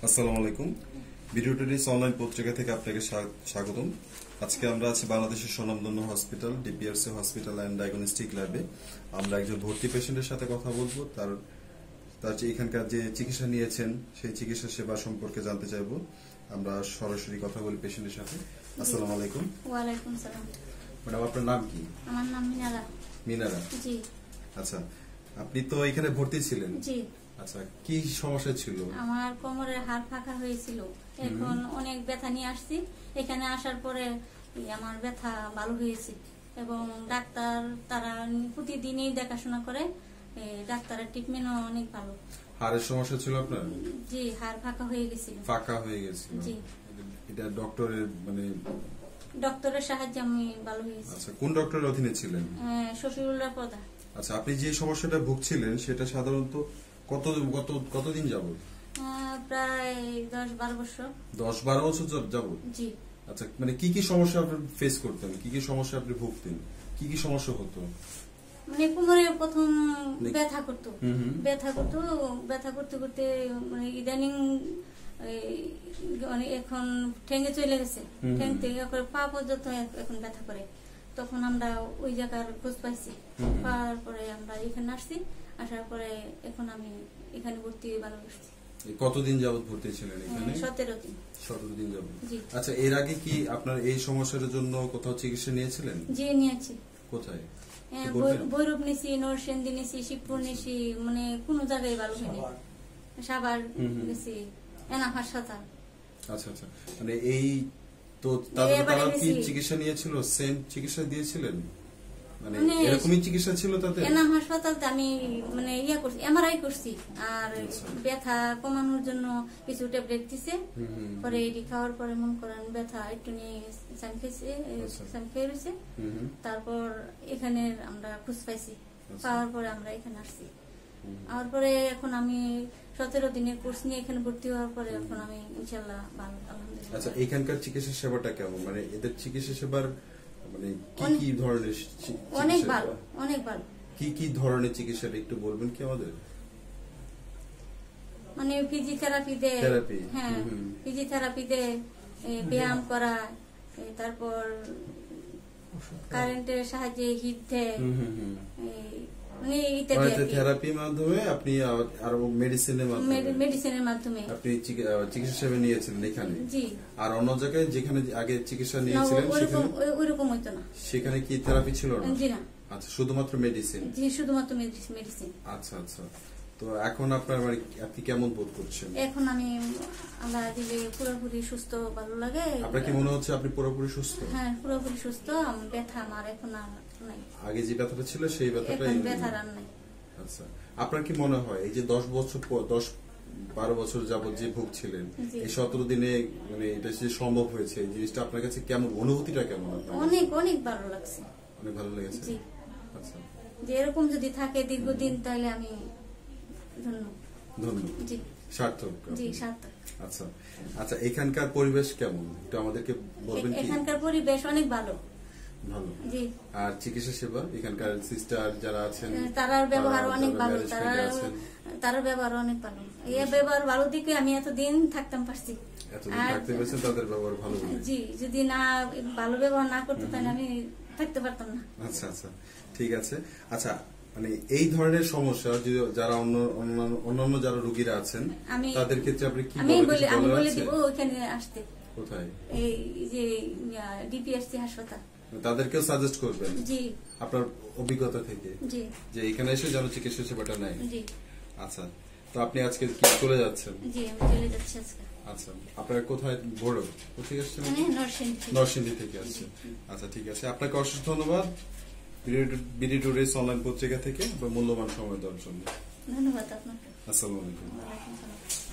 আসসালামু আলাইকুম। Video today's online পত্রিকা থেকে আপনাকে স্বাগতম। আজকে আমরা আছি বাংলাদেশের স্বনামধন্য hospital DPRC hospital and diagnostic ল্যাবে। আমরা একজন ভর্তি পেশেন্টের সাথে কথা বলবো, তার যে এখানকার যে চিকিৎসা নিয়েছেন সেই চিকিৎসা সেবা সম্পর্কে জানতে চাইবো। আমরা সরাসরি কথা বলি পেশেন্টের সাথে। আসসালামু আলাইকুম। ওয়ালাইকুম সালাম। ম্যাডাম, আপনার নাম কি? আমার নাম মিনারা। মিনারা, জি। আচ্ছা, আপনি তো এখানে ভর্তি ছিলেন? জি। আচ্ছা, কি সমস্যা ছিল? আমার কোমরের হাড় ফাঁকা হয়েছিল, এখন অনেক ব্যথা নিয়ে আসছি। এখানে আসার পরে আমার ব্যথা ভালো হয়েছে এবং ডাক্তার তারা প্রতিদিনই দেখাশোনা করে। ডাক্তারের ট্রিটমেন্টও অনেক ভালো। হাড়ের সমস্যা ছিল আপনার? জি, হাড় ফাঁকা হয়ে গেছিল। ফাঁকা হয়ে গেছিল? জি। এটা ডক্টরের ডক্টরের সাহায্যে আমি ভালো হয়েছি। আচ্ছা, কোন ডক্টরের অধীনে ছিলেন? শফিউল্লাহ প্রধান। আচ্ছা, আপনি যে সমস্যাটা ভুগছিলেন সেটা সাধারণত কতদিন যাবত? প্রায় 10-12 বছর। 10-12 বছর যাবত? জি। আচ্ছা, কি কি সমস্যা আপনি ফেস করতেন, কি কি সমস্যা আপনি ভুগতেন, কি কি সমস্যা হতো? মানে কোমরে প্রথম ব্যথা করতো, ব্যথা করতে করতে মানে ইদানিং এখন ঠেঙ্গে চলে গেছে, ঠেং থেকে পা পর্যন্ত এখন ব্যথা করে। তখন আমরা ওই জায়গার খোঁজ পাইছি, পাওয়ার পরে আমরা এখানে আসছি। আসার পরে এখন আমি এখানে ভর্তি হয়ে ভালো করছি। কতদিন যাবত ভর্তি ছিলেন এখানে? 17 দিন। 17 দিন যাবত। জি। আচ্ছা, এর আগে কি আপনার এই সমস্যার জন্য কোথাও চিকিৎসা নিয়েছিলেন? জি, নিয়েছি। কোথায়? ভৈরব নিয়েছি, নরসিংদী নিয়েছি, শিবপুর নিয়েছি, মানে কোন জায়গায় ভালো হয়নি। সাভার গেছি, এনাম হাসপাতাল। আচ্ছা আচ্ছা, এই তো তারা কি চিকিৎসা নিয়েছিল? সেম চিকিৎসা দিয়েছিলেন? এরকমই চিকিৎসা ছিল তাদের? এনাম হাসপাতালতে আমি করছি, এমআরআই করছি, আর ব্যথা কমানোর জন্য কিছু ট্যাবলেট দিছে। পরে এটি খাওয়ার পরে মনে করেন ব্যথা একটু নিয়ে খেয়ে রয়েছে। তারপর এখানে আমরা খোঁজ পাইছি, পাওয়ার পরে আমরা এখানে আসছি। আর পরে এখন আমি 17 দিনের কোর্স নিয়ে এখানে ভর্তি হওয়ার পরে এখন আমি ইনশাআল্লাহ ভালো, আলহামদুলিল্লাহ। আচ্ছা, এখানকার চিকিৎসা সেবাটা কেমন? এদের চিকিৎসা সেবার কি কি ধরনের? অনেক ভালো, অনেক ভালো। কি কি ধরনের চিকিৎসাটা একটু বলবেন কি আমাদের? ফিজিওথেরাপি দে, হ্যাঁ, ফিজিওথেরাপি দে, ব্যায়াম করা, তারপর কারেন্টের সাহায্যে হিট দেয়, থেরাপির মাধ্যমে আপনি আরো মেডিসিনের মাধ্যমে আপনি চিকিৎসা সেবা নিয়েছিলেন এখানে? জি। আর অন্য জায়গায় যেখানে আগে চিকিৎসা নিয়েছিলেন ওইরকম হইতো না? সেখানে কি থেরাপি ছিল না? জি না। আচ্ছা, শুধুমাত্র মেডিসিন? জি, শুধুমাত্র মেডিসিন। আচ্ছা আচ্ছা, তো এখন আপনার আপনি কেমন বোধ করছেন? এখন আমি আল্লাহ দিলে পুরোপুরি সুস্থ, ভালো লাগে। আপনার কি মনে হচ্ছে আপনি পুরোপুরি সুস্থ? হ্যাঁ, পুরোপুরি সুস্থ। ব্যথা আমার এখন আর নাই। আগে যে ব্যথাটা ছিল সেই ব্যথাটাই এখন ব্যথা আর নাই। আচ্ছা, আপনার কি মনে হয় এই যে 10-12 বছর যাবত যে ভুগছিলেন, এই 17 দিনে এটা যে সম্ভব হয়েছে, এই জিনিসটা আপনার কাছে কেমন, অনুভূতিটা কেমন? অনেক অনেক ভালো লাগছে। অনেক ভালো লেগেছে? জি। আচ্ছা, যে এরকম যদি থাকে দীর্ঘদিন তাহলে আমি ধন্য। জি, সার্থক। জি, সার্থক। আচ্ছা আচ্ছা, এখানকার পরিবেশ কেমন একটু আমাদেরকে বলবেন কি? এখানকার পরিবেশ অনেক ভালো। ভালো? জি। আর চিকিৎসা সেবা এখানকার সিস্টার যারা আছেন তার ব্যবহার অনেক ভালো, তার ব্যবহার অনেক ভালো। এই ব্যবহার ভালো দিকে আমি এতদিন থাকতাম পারছি। এতদিন থাকতে পেরেছেন, তাদের ব্যবহার ভালো? জি, যদি না ভালো ব্যবহার না করতো তাহলে আমি থাকতে পারতাম না। আচ্ছা আচ্ছা, ঠিক আছে। আচ্ছা, এই ধরনের সমস্যা যারা অন্যান্য যারা রোগীরা আছেন তাদের ক্ষেত্রে আপনি কি বলবেন? আমি বলে দিব ওখানে আসতে। কোথায়? এই যে ডিপিআরসি হাসপাতাল। তাদেরকেও সাজেস্ট করবেন? জি। আপনার অভিজ্ঞতা থেকে? জি। যে এখানে এসে যেন চিকিৎসা সেবাটা নেয়? জি। আচ্ছা, তো আপনি আজকে কি চলে যাচ্ছেন? জি, আমি চলে যাচ্ছি আজকে। আচ্ছা, আপনার কোথায়? ভৈরব কোথায় আসছেন? নরসিংদী থেকে আসছেন। আচ্ছা, ঠিক আছে, আপনাকে অশেষ ধন্যবাদ বিডি টুডেস অনলাইন পত্রিকা থেকে মূল্যবান সময় দেওয়ার জন্য। ধন্যবাদ আপনাকে। আসসালামু আলাইকুম।